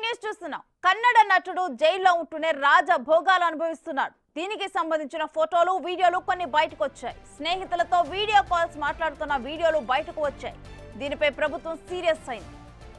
News చూస్తున్నాం. కన్నడ నటుడు జైల్లో ఉంటూనే రాజ భోగాలు అనుభవిస్తున్నాడు. దీనికి సంబంధించిన ఫోటోలు వీడియోలు కొన్ని బయటకు వచ్చాయి. స్నేహితులతో వీడియో కాల్స్ మాట్లాడుతున్న వీడియోలు బయటకు వచ్చాయి. దీనిపై ప్రభుత్వం సీరియస్ అయింది.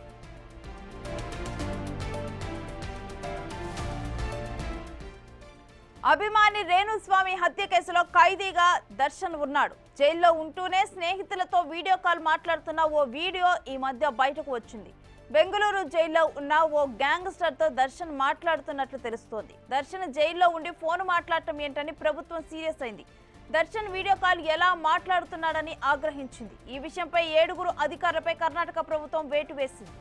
అభిమాని రేణుస్వామి హత్య కేసులో ఖైదీగా దర్శన్ ఉన్నాడు. జైల్లో ఉంటూనే స్నేహితులతో వీడియో కాల్ మాట్లాడుతున్న ఓ వీడియో ఈ మధ్య బయటకు వచ్చింది. బెంగళూరు జైల్లో ఉన్న ఓ గ్యాంగ్స్టర్ తో దర్శన్ మాట్లాడుతున్నట్లు తెలుస్తోంది. దర్శన్ జైల్లో ఉండి ఫోన్ మాట్లాడటం ఏంటని ప్రభుత్వం సీరియస్ అయింది. దర్శన్ వీడియో కాల్ ఎలా మాట్లాడుతున్నాడని ఆగ్రహించింది. ఈ విషయంపై 7 అధికారులపై కర్ణాటక ప్రభుత్వం వేటు వేసింది.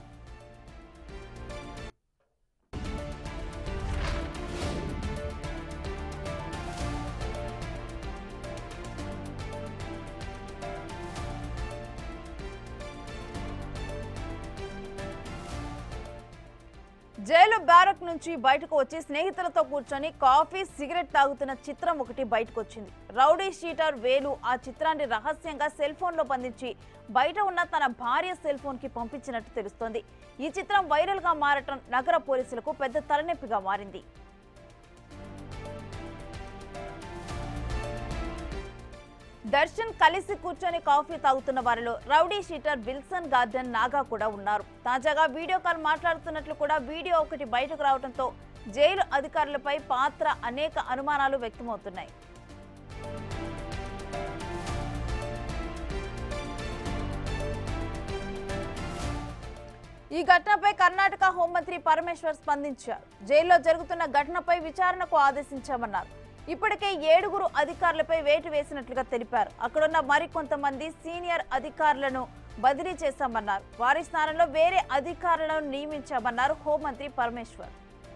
జైలు బ్యారక్ నుంచి బయటకు వచ్చి స్నేహితులతో కూర్చొని కాఫీ సిగరెట్ తాగుతున్న చిత్రం ఒకటి బయటకు వచ్చింది. రౌడీ షీటర్ వేలు ఆ చిత్రాన్ని రహస్యంగా సెల్ ఫోన్ లో బంధించి బయట ఉన్న తన భార్య సెల్ ఫోన్ కి పంపించినట్టు తెలుస్తోంది. ఈ చిత్రం వైరల్ గా మారటం నగర పోలీసులకు పెద్ద తలనొప్పిగా మారింది. దర్శన్ కలిసి కూర్చొని కాఫీ తాగుతున్న వారిలో rowdy sheeter Wilson garden Naga కూడా ఉన్నారు. తాజాగా వీడియో కాల్ మాట్లాడుతున్నట్లు కూడా వీడియో ఒకటి బయటకు రావడంతో జైలు అధికారులపై పాత్ర అనేక అనుమానాలు వ్యక్తమవుతున్నాయి. ఈ ఘటనపై కర్ణాటక హోంమంత్రి పరమేశ్వర్ స్పందించారు. జైల్లో జరుగుతున్న ఘటనపై విచారణకు ఆదేశించామన్నారు. ఇప్పటికే 7 అధికారులపై వేటు వేసినట్లుగా తెలిపారు. అక్కడున్న మరికొంతమంది సీనియర్ అధికారులను బదిలీ చేశామన్నారు. వారి స్థానంలో వేరే అధికారులను నియమించామన్నారు హోంమంత్రి పరమేశ్వర్.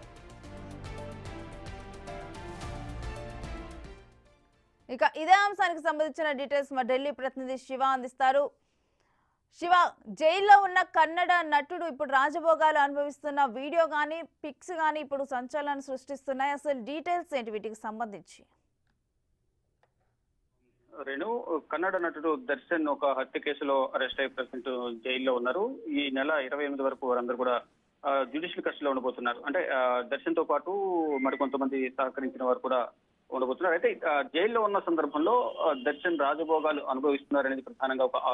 ఇక ఇదే అంశానికి సంబంధించిన డీటెయిల్స్ మా ఢిల్లీ ప్రతినిధి శివ అందిస్తారు. శివ, జైల్లో ఉన్న కన్నడ నటుడు ఇప్పుడు రాజభోగాలు అనుభవిస్తున్న వీడియో గానీ పిక్స్ గానీ ఇప్పుడు సంచలనం సృష్టిస్తున్నాయి. అసలు డీటెయిల్స్ ఏంటి వీటికి సంబంధించి? రేణు, కన్నడ నటుడు దర్శన్ ఒక హత్య కేసులో అరెస్ట్ అయ్యి ప్రజెంట్ జైల్లో ఉన్నారు. ఈ నెల 28 వరకు వారందరూ కూడా జ్యుడిషియల్ కస్టడీలో ఉండబోతున్నారు. అంటే దర్శన్ తో పాటు మరికొంతమంది సహకరించిన వారు కూడా ఉండబోతున్నారు. అయితే జైల్లో ఉన్న సందర్భంలో దర్శన్ రాజభోగాలు అనుభవిస్తున్నారనేది ప్రధానంగా ఒక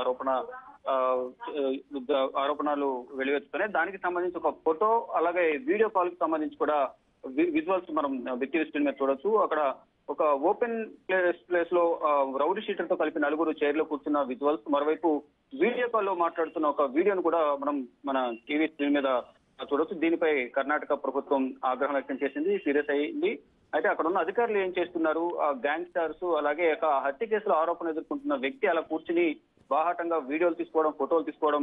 ఆరోపణలు వెలువెత్తుతున్నాయి. దానికి సంబంధించి ఒక ఫోటో అలాగే వీడియో కాల్ కి సంబంధించి కూడా విజువల్స్ మనం బిగ్ స్క్రీన్ మీద చూడొచ్చు. అక్కడ ఒక ఓపెన్ ప్లేస్ లో రౌడీ షీటర్ తో కలిపి 4 చైర్లో కూర్చున్న విజువల్స్, మరోవైపు వీడియో కాల్ లో మాట్లాడుతున్న ఒక వీడియోను కూడా మనం మన టీవీ స్క్రీన్ మీద చూడొచ్చు. దీనిపై కర్ణాటక ప్రభుత్వం ఆగ్రహం వ్యక్తం చేసింది, సీరియస్ అయింది. అయితే అక్కడ ఉన్న అధికారులు ఏం చేస్తున్నారు, గ్యాంగ్స్టర్స్ అలాగే హత్య కేసులో ఆరోపణ ఎదుర్కొంటున్న వ్యక్తి అలా కూర్చుని బాహాటంగా వీడియోలు తీసుకోవడం, ఫోటోలు తీసుకోవడం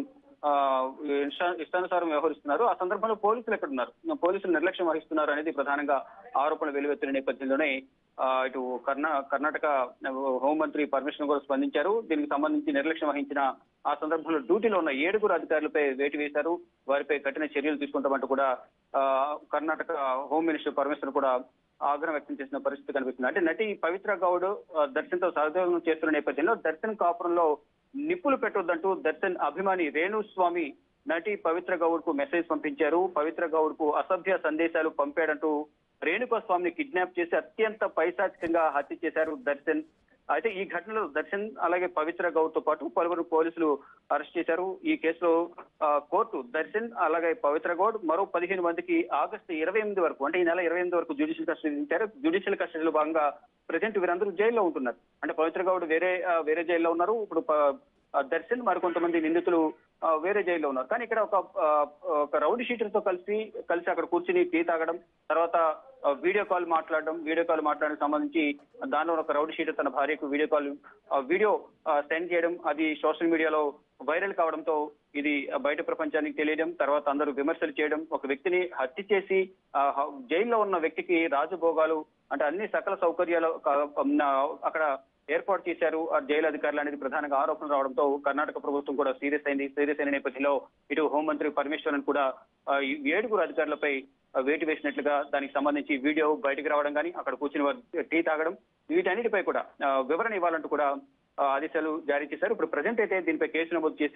ఇష్టానుసారం వ్యవహరిస్తున్నారు. ఆ సందర్భంలో పోలీసులు ఎక్కడున్నారు, పోలీసులు నిర్లక్ష్యం వహిస్తున్నారు అనేది ప్రధానంగా ఆరోపణ వెలువెత్తిన నేపథ్యంలోనే ఇటు కర్ణాటక హోంమంత్రి పరమేశ్వర్ కూడా స్పందించారు. దీనికి సంబంధించి నిర్లక్ష్యం వహించిన ఆ సందర్భంలో డ్యూటీలో ఉన్న 7 అధికారులపై వేటు వేశారు. వారిపై కఠిన చర్యలు తీసుకుంటామంటూ కూడా కర్ణాటక హోమ్ మినిస్టర్ పరమేశ్వర్ కూడా ఆగ్రహం వ్యక్తం చేసిన పరిస్థితి కనిపిస్తుంది. అంటే నటి పవిత్ర గౌడ్ దర్శన్ తో సహయోగం చేస్తున్న నేపథ్యంలో దర్శన్ కాపురంలో నిప్పులు పెట్టొద్దంటూ దర్శన్ అభిమాని రేణుస్వామి నటి పవిత్ర గౌడ్ కు మెసేజ్ పంపించారు. పవిత్ర గౌడ్ కు అసభ్య సందేశాలు పంపాడంటూ రేణుకా స్వామిని కిడ్నాప్ చేసి అత్యంత పైశాచికంగా హత్య చేశారు దర్శన్. అయితే ఈ ఘటనలో దర్శన్ అలాగే పవిత్ర గౌడ్ తో పాటు పలువురు పోలీసులు అరెస్ట్ చేశారు. ఈ కేసులో కోర్టు దర్శన్ అలాగే పవిత్ర గౌడ్ మరో 15 మందికి ఆగస్టు 28 వరకు, అంటే ఈ నెల 28 వరకు జ్యుడిషియల్ కస్టడీ ఇచ్చారు. జ్యుడిషియల్ కస్టడీలో భాగంగా ప్రజెంట్ వీరందరూ జైల్లో ఉంటున్నారు. అంటే పవిత్ర గౌడ్ వేరే జైల్లో ఉన్నారు. ఇప్పుడు దర్శన్ మరికొంతమంది నిందితులు వేరే జైల్లో ఉన్నారు. కానీ ఇక్కడ ఒక రౌడీ షీటర్ తో కలిసి అక్కడ కూర్చుని టీ తాగడం, తర్వాత వీడియో కాల్ మాట్లాడడానికి సంబంధించి దానిలో ఒక రౌడీ షీటర్ తన భార్యకు వీడియో సెండ్ చేయడం, అది సోషల్ మీడియాలో వైరల్ కావడంతో ఇది బయట ప్రపంచానికి తెలియడం, తర్వాత అందరూ విమర్శలు చేయడం, ఒక వ్యక్తిని హత్య చేసి జైల్లో ఉన్న వ్యక్తికి రాజభోగాలు అంటే అన్ని సకల సౌకర్యాలు అక్కడ ఏర్పాటు చేశారు ఆ జైలు అధికారులు అనేది ప్రధానంగా ఆరోపణలు రావడంతో కర్ణాటక ప్రభుత్వం కూడా సీరియస్ అయిన నేపథ్యంలో ఇటు హోంమంత్రి పరమేశ్వరన్ కూడా 7 అధికారులపై వేటు వేసినట్లుగా దానికి సంబంధించి వీడియో బయటకు రావడం కానీ అక్కడ కూర్చుని టీ తాగడం వీటన్నిటిపై కూడా వివరణ ఇవ్వాలంటూ కూడా ఆదేశాలు జారీ చేశారు. ఇప్పుడు ప్రజెంట్ అయితే దీనిపై కేసు నమోదు చేసి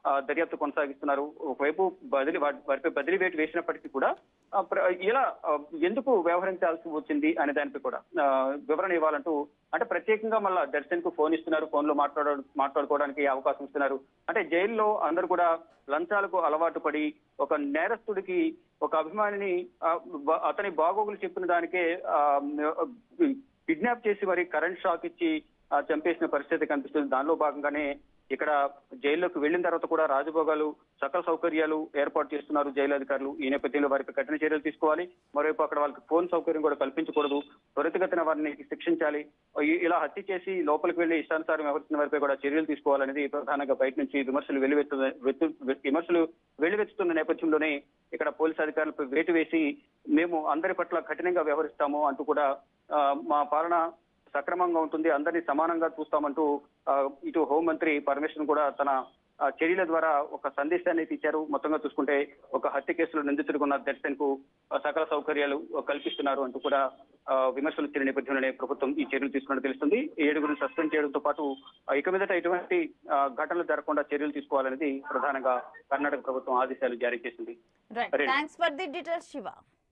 దర్యాప్తు కొనసాగిస్తున్నారు. ఒకవైపు వారిపై బదిలీ వేటు వేసినప్పటికీ కూడా ఇలా ఎందుకు వ్యవహరించాల్సి వచ్చింది అనే దానిపై కూడా వివరణ ఇవ్వాలంటూ అంటే ప్రత్యేకంగా మళ్ళా దర్శన్ కు ఫోన్ ఇస్తున్నారు, ఫోన్ లో మాట్లాడుకోవడానికి అవకాశం ఇస్తున్నారు. అంటే జైల్లో అందరూ కూడా లంచాలకు అలవాటు పడి ఒక నేరస్తుడికి ఒక అభిమానిని అతని బాగోగులు చెప్పిన దానికే కిడ్నాప్ చేసి మరి కరెంట్ షాక్ ఇచ్చి చంపేసిన పరిస్థితి కనిపిస్తుంది. దానిలో భాగంగానే ఇక్కడ జైల్లోకి వెళ్లిన తర్వాత కూడా రాజభోగాలు సకల సౌకర్యాలు ఏర్పాటు చేస్తున్నారు జైలు అధికారులు. ఈ నేపథ్యంలో వారిపై కఠిన చర్యలు తీసుకోవాలి. మరోవైపు అక్కడ వాళ్ళకి ఫోన్ సౌకర్యం కూడా కల్పించకూడదు, త్వరితగతిన వారిని శిక్షించాలి. ఇలా హత్య చేసి లోపలికి వెళ్లి ఇష్టానుసారం వ్యవహరించిన వారిపై కూడా చర్యలు తీసుకోవాలనేది ప్రధానంగా బయట నుంచి విమర్శలు వెల్లువెత్తుతున్న నేపథ్యంలోనే ఇక్కడ పోలీసు అధికారులపై వేటు వేసి మేము అందరి పట్ల కఠినంగా వ్యవహరిస్తాము అంటూ కూడా మా పాలన సక్రమంగా ఉంటుంది, అందరినీ సమానంగా చూస్తామంటూ ఇటు హోంమంత్రి పరమేశ్వరన్ కూడా తన చర్యల ద్వారా ఒక సందేశాన్ని ఇచ్చారు. మొత్తంగా చూసుకుంటే ఒక హత్య కేసులో నిందితుడుకున్న దర్శన్ కు సకల సౌకర్యాలు కల్పిస్తున్నారు అంటూ కూడా విమర్శలు వచ్చిన నేపథ్యంలోనే ప్రభుత్వం ఈ చర్యలు తీసుకున్నట్టు తెలుస్తుంది. 7 సస్పెండ్ చేయడంతో పాటు ఇక మీదట ఎటువంటి ఘటనలు జరగకుండా చర్యలు తీసుకోవాలనేది ప్రధానంగా కర్ణాటక ప్రభుత్వం ఆదేశాలు జారీ చేసింది. Thanks for the details Shiva.